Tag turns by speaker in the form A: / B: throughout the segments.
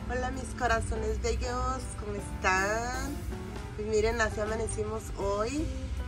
A: Hola mis corazones bellos, ¿cómo están? Pues miren, así amanecimos hoy,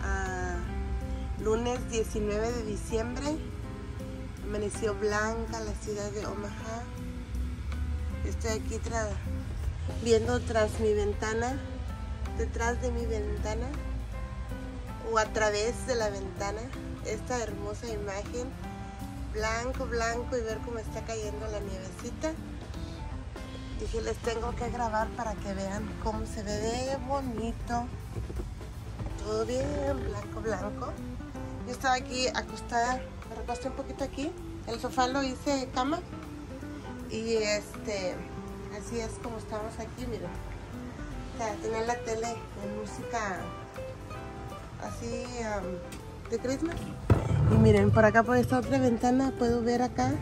A: lunes 19 de diciembre. Amaneció blanca la ciudad de Omaha. Estoy aquí viendo tras mi ventana, detrás de mi ventana o a través de la ventana, esta hermosa imagen, blanco, blanco, y ver cómo está cayendo la nievecita. Dije, les tengo que grabar para que vean cómo se ve de bonito. Todo bien blanco, blanco. Yo estaba aquí acostada, me recosté un poquito aquí. El sofá lo hice cama. Y así es como estamos aquí, miren. O sea, tener la tele en música así de Christmas. Y miren, por acá por esta otra ventana puedo ver acá.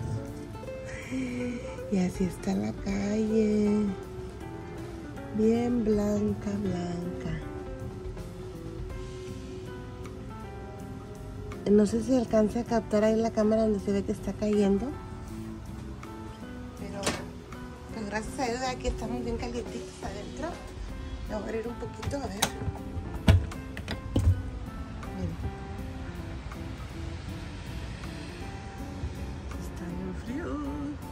A: Y así está la calle, bien blanca, blanca. No sé si alcance a captar ahí la cámara donde se ve que está cayendo. Pero, pues gracias a Dios, aquí estamos bien calientitos adentro. Voy a abrir un poquito, a ver. Miren. Está bien frío.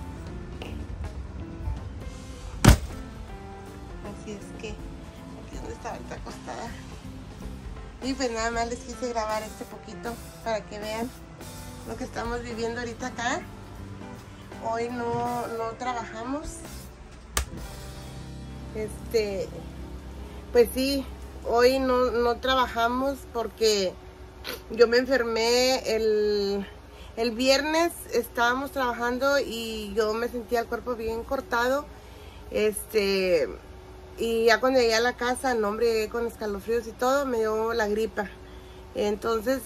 A: Así es que aquí donde estaba ahorita acostada. Y pues nada más les quise grabar este poquito para que vean lo que estamos viviendo ahorita acá. Hoy no trabajamos. Pues sí, hoy no trabajamos porque yo me enfermé el viernes. Estábamos trabajando y yo me sentía el cuerpo bien cortado. Y ya cuando llegué a la casa, no, hombre, llegué con escalofríos y todo, me dio la gripa. Entonces,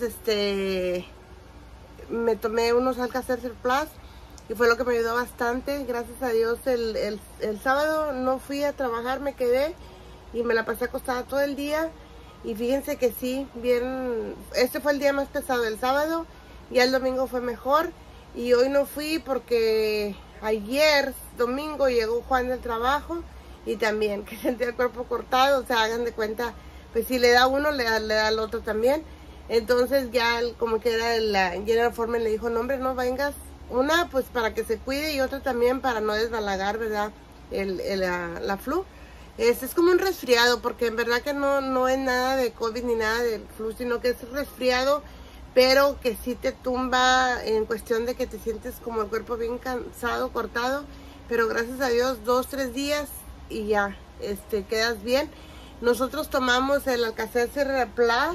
A: me tomé unos Alka-Seltzer Plus y fue lo que me ayudó bastante. Gracias a Dios, el sábado no fui a trabajar, me quedé y me la pasé acostada todo el día. Y fíjense que sí, bien, este fue el día más pesado, el sábado, ya el domingo fue mejor. Y hoy no fui porque ayer, domingo, llegó Juan del trabajo. Y también que sentía el cuerpo cortado, o sea, hagan de cuenta, pues si le da uno, le da al otro también. Entonces ya como que era la General Foreman le dijo, no hombre, no vengas, una pues para que se cuide y otra también para no desbalagar, ¿verdad? La flu. Es como un resfriado, porque en verdad que no es nada de COVID ni nada del flu, sino que es resfriado, pero que sí te tumba en cuestión de que te sientes como el cuerpo bien cansado, cortado, pero gracias a Dios 2-3 días y ya, quedas bien. Nosotros tomamos el Alka-Seltzer Plus,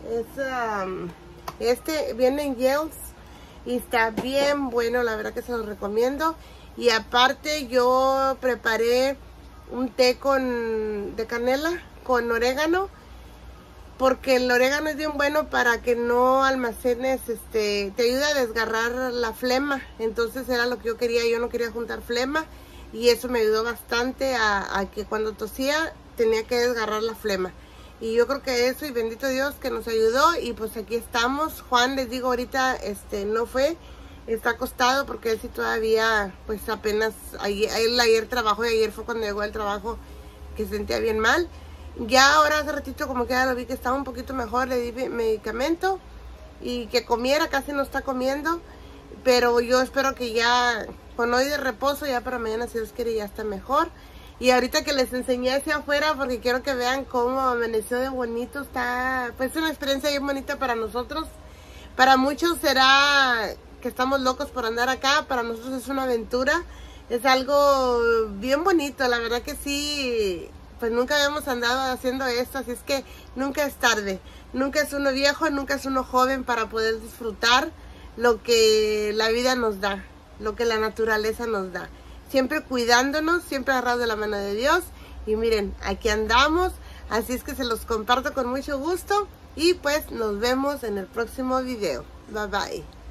A: viene en gels y está bien bueno, la verdad que se los recomiendo. Y aparte yo preparé un té de canela con orégano, porque el orégano es bien bueno para que no almacenes, te ayuda a desgarrar la flema. Entonces era lo que yo quería, yo no quería juntar flema. Y eso me ayudó bastante a que cuando tosía tenía que desgarrar la flema. Y yo creo que eso, y bendito Dios que nos ayudó. Y pues aquí estamos. Juan, les digo, ahorita no fue. Está acostado porque él sí todavía, pues apenas, él ayer trabajó y ayer fue cuando llegó del trabajo que se sentía bien mal. Ya ahora hace ratito como que ya lo vi que estaba un poquito mejor, le di medicamento. Y que comiera, casi no está comiendo. Pero yo espero que ya, con hoy de reposo, ya para mañana, si Dios quiere, ya está mejor. Y ahorita que les enseñé hacia afuera, porque quiero que vean cómo amaneció de bonito, está, pues una experiencia bien bonita para nosotros. Para muchos será que estamos locos por andar acá, para nosotros es una aventura. Es algo bien bonito, la verdad que sí, pues nunca habíamos andado haciendo esto, así es que nunca es tarde. Nunca es uno viejo, nunca es uno joven para poder disfrutar lo que la vida nos da, lo que la naturaleza nos da. Siempre cuidándonos, siempre agarrados de la mano de Dios. Y miren, aquí andamos. Así es que se los comparto con mucho gusto. Y pues nos vemos en el próximo video. Bye bye.